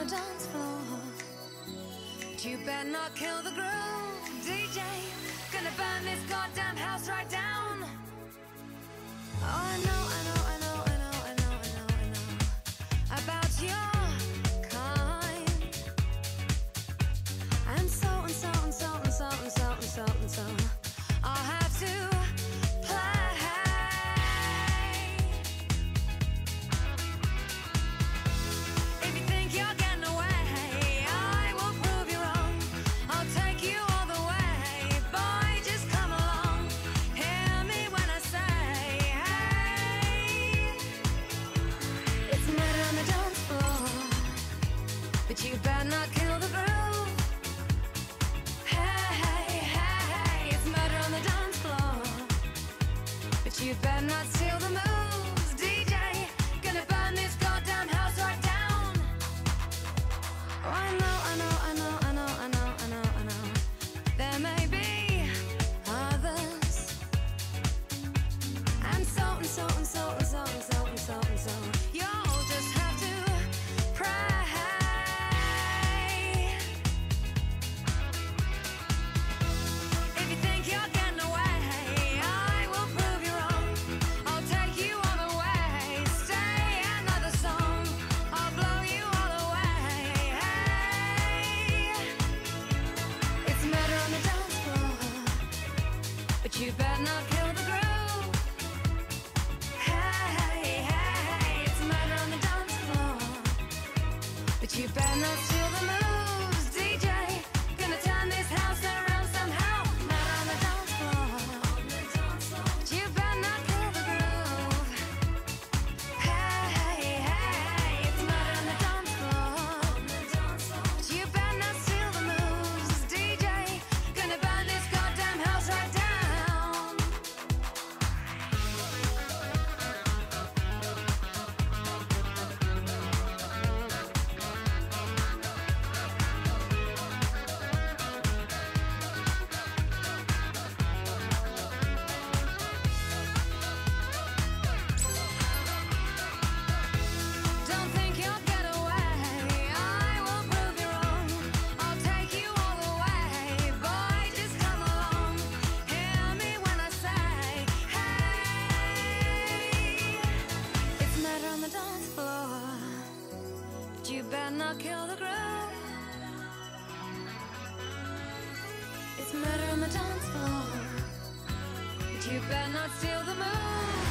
the dance floor. But you better not kill the groove, DJ. Gonna burn this goddamn house right down. Oh, I know, I know, I know, I know, I know, I know, I know about your kind. And so and so and so and so and so and so and so I'll have to play. If you think you're getting away, I will prove you wrong. I'll take you all the way. Boy, just come along. Hear me when I say, hey. It's murder on the dance floor, but you better not kill the groove. Hey, hey, hey, it's murder on the dance floor, but you better not steal the moves, DJ. Gonna burn this goddamn house right down. Oh, I know, I know, I know, I know, I know, I know, I know. There may be others, and so and so and so and so and so and so and so. You'll just have to pray. If you think you're getting away, I will prove you wrong. I'll take you all the way. Stay another song, I'll blow you all away. Hey, it's murder on the dance floor, but you better not kill the groove. Hey, hey, hey, it's murder on the dance floor, but you better not steal the moves, DJ. Gonna turn this house around somehow. Murder on the dance floor, but you better not kill the groove. Hey, hey, hey, it's murder on the dance floor, but you better not steal the moves, DJ. Gonna burn this goddamn house right down. Don't think you'll get away, I will prove you wrong. I'll take you all the way. Boy, just come along. Hear me when I say, hey. It's murder on the dance floor, but you better not kill the groove. It's murder on the dance floor, but you better not steal the moves.